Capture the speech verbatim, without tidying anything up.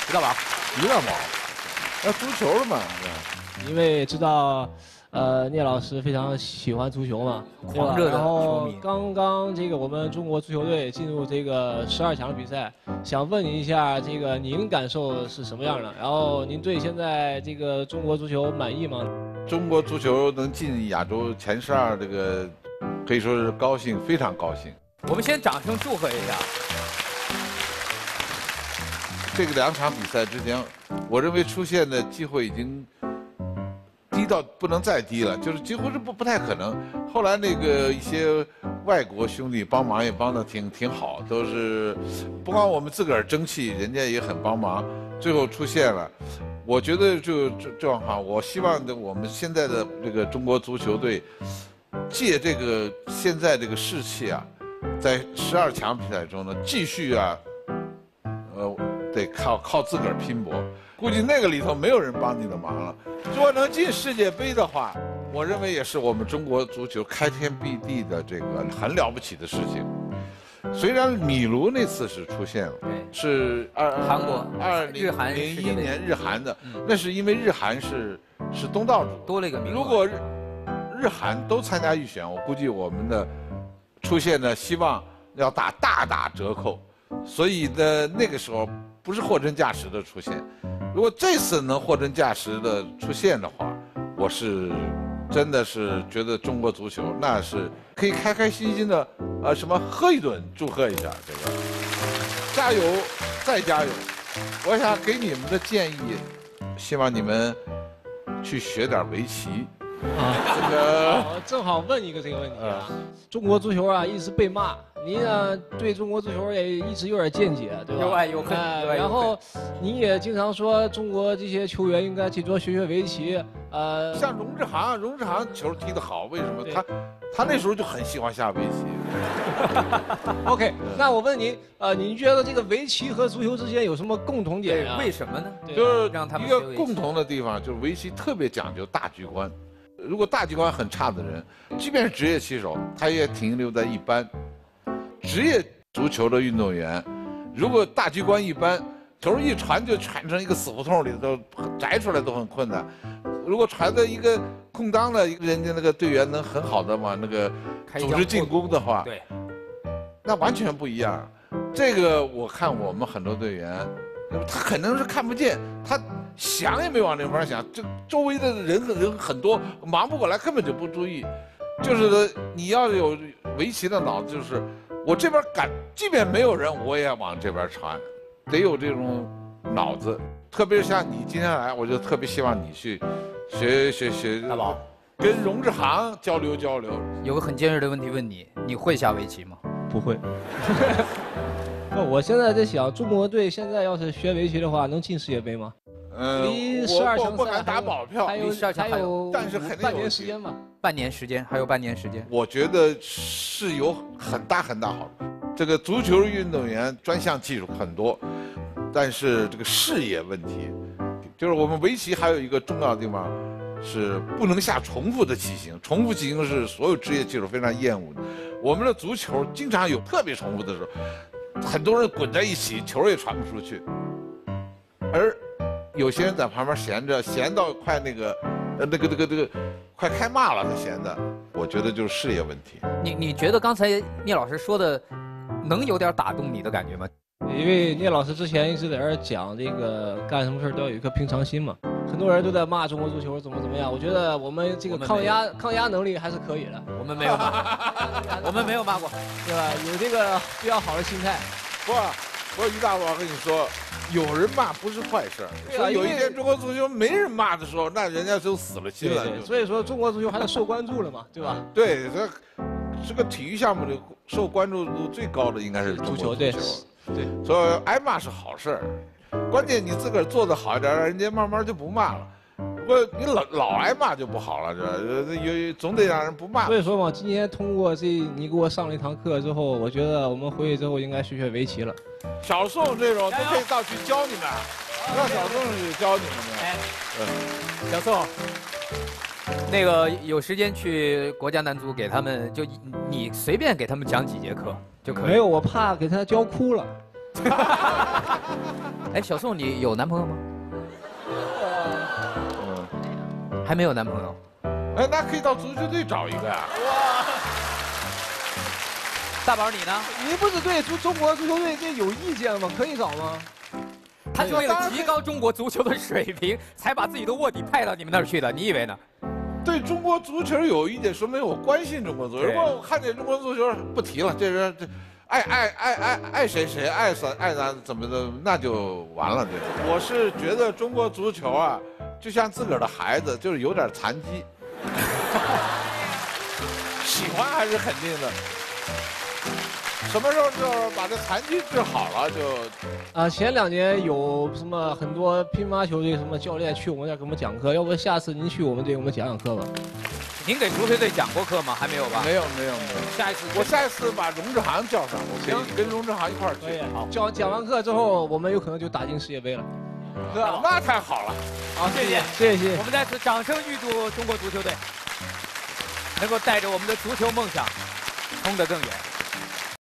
于大宝， 于大宝，那足球了嘛？ 因为知道，呃，聂老师非常喜欢足球嘛，对吧？然后刚刚这个我们中国足球队进入这个十二强比赛，想问您一下，这个您感受是什么样的？然后您对现在这个中国足球满意吗？ 中国足球能进亚洲前十二，这个可以说是高兴，非常高兴。 我们先掌声祝贺一下。 这个两场比赛之间，我认为出现的机会已经低到不能再低了，就是几乎是不不太可能。后来那个一些外国兄弟帮忙也帮得挺挺好，都是不光我们自个儿争气，人家也很帮忙，最后出现了。我觉得就这状况，我希望的我们现在的这个中国足球队，借这个现在这个士气啊，在十二强比赛中呢，继续啊，呃。得靠靠自个儿拼搏，估计那个里头没有人帮你的忙了。如果能进世界杯的话，我认为也是我们中国足球开天辟地的这个很了不起的事情。虽然米卢那次是出现了，是二韩国二零零一年日韩的，那是因为日韩是是东道主， 多了一个名额。 如果日日韩都参加预选，我估计我们的出现的希望要打大打折扣。所以呢，那个时候不是货真价实的出现。如果这次能货真价实的出现的话，我是真的是觉得中国足球那是可以开开心心的，呃，什么喝一顿，祝贺一下这个，加油，再加油！我想给你们的建议，希望你们去学点围棋。 啊，这个正好问一个这个问题啊，中国足球啊一直被骂。您呢对中国足球也一直有点见解，对吧？ 有爱有恨。 哎，然后您也经常说中国这些球员应该去多学学围棋。呃， 像荣志航，荣志航球踢得好，为什么他他那时候就很喜欢下围棋 ？OK， 那我问您，呃，您觉得这个围棋和足球之间有什么共同点啊？ 为什么呢？ 就是一个共同的地方，就是围棋特别讲究大局观。如果大局观很差的人，即便是职业棋手，他也停留在一般。职业足球的运动员，如果大局观一般，球一传就传成一个死胡同里，都摘出来都很困难。如果传到一个空当的，人家那个队员能很好的往那个组织进攻的话， 对， 那完全不一样。这个我看我们很多队员，他可能是看不见，他想也没往那方想，这周围的人人很多，忙不过来，根本就不注意。就是你要有围棋的脑子，就是我这边赶，即便没有人，我也往这边传，得有这种脑子。特别是像你今天来，我就特别希望你去学学学， 大宝， 跟荣志航交流交流。 有个很尖锐的问题问你，你会下围棋吗？ 不会。不，我现在在想，中国队现在要是学围棋的话，能进世界杯吗？ 嗯， 离十二强赛不敢打保票， 还有还有， 但是肯定半年时间吧。 半年时间，还有半年时间。 我觉得是有很大很大好处。这个足球运动员专项技术很多，但是这个视野问题，就是我们围棋还有一个重要的地方是不能下重复的棋形，重复棋形是所有职业棋手非常厌恶的。我们的足球经常有特别重复的时候，很多人滚在一起，球也传不出去，而有些人在旁边闲着，闲到快那个，呃，那个那个那个，快开骂了，他闲的。我觉得就是视野问题。 你你觉得刚才聂老师说的，能有点打动你的感觉吗？ 因为聂老师之前一直在这儿讲这个干什么事都要有一颗平常心嘛。很多人都在骂中国足球怎么怎么样，我觉得我们这个抗压抗压能力还是可以的。 我们没有骂过，我们没有骂过， 对吧？有这个比较好的心态。 不，不，于大宝跟你说，有人骂不是坏事。说有一天中国足球没人骂的时候，那人家就死了心了。 对对，所以说中国足球还是受关注了嘛，对吧？ 对，这这个体育项目里受关注度最高的应该是足球。 对对， 所以挨骂是好事儿，关键你自个儿做得好一点，人家慢慢就不骂了。不，你老老挨骂就不好了，这有总得让人不骂。 所以说嘛，今天通过这你给我上了一堂课之后，我觉得我们回去之后应该学学围棋了。 小宋这种都可以到去教你们，让小宋去教你们的。 哎，嗯，小宋，那个有时间去国家男足给他们，就你随便给他们讲几节课就可以。 没有，我怕给他教哭了。 哎，小宋，你有男朋友吗？ 嗯， 还没有男朋友。 哎，那可以到足球队找一个呀。 哇， 大宝你呢？ 你不是对足中国足球队这有意见吗？可以找吗？ 他是为了提高中国足球的水平，才把自己的卧底派到你们那儿去的。你以为呢？ 对中国足球有意见，说明我关心中国足球。如果我看见中国足球不提了，这人这爱爱爱爱爱谁谁爱啥爱咱怎么的，那就完了。这我是觉得中国足球啊，就像自个儿的孩子，就是有点残疾。喜欢还是肯定的。什么时候就把这残疾治好了就？ 啊，前两年有什么很多乒乓球队什么教练去我们这儿给我们讲课，要不下次您去我们队给我们讲讲课吧？ 您给足球队讲过课吗？还没有吧？ 没有没有没有。 下一次我下一次把荣志航叫上，我跟跟荣志航一块儿去。 好，讲讲完课之后，我们有可能就打进世界杯了。 是吧？那太好了。 好，谢谢谢谢。 我们在此掌声预祝中国足球队能够带着我们的足球梦想冲得更远。